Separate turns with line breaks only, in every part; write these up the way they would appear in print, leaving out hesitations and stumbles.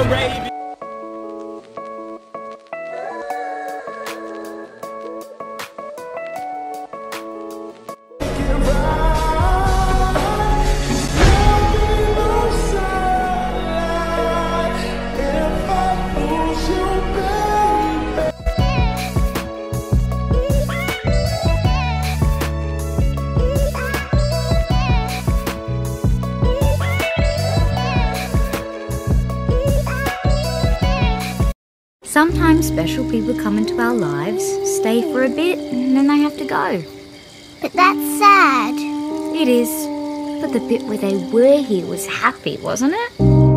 Arabian.
Sometimes special people come into our lives, stay for a bit, and then they have to go.
But that's sad.
It is, but the bit where they were here was happy, wasn't it?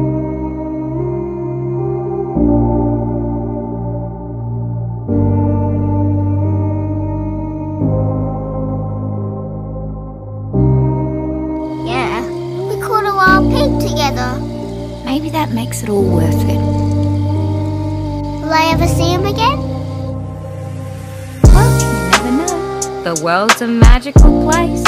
Yeah, we caught a wild pig together.
Maybe that makes it all worth it.
Will I ever see him again?
Well, you never know. The world's a magical place.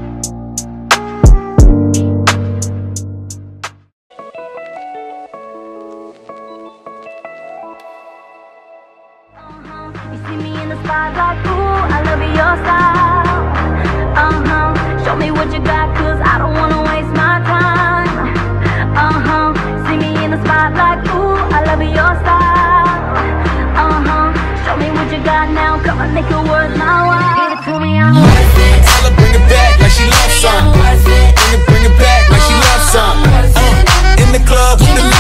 You see me in the spotlight, ooh, I love your style. Show me what you got, cause I don't wanna waste my time. See me in the spotlight, ooh, I love your style. Show me what you got now, come on, make it worth my while. Give it to me, I'm worth it.
Tell her bring it back like she loves some. Bring it back like she loves some. In the club with the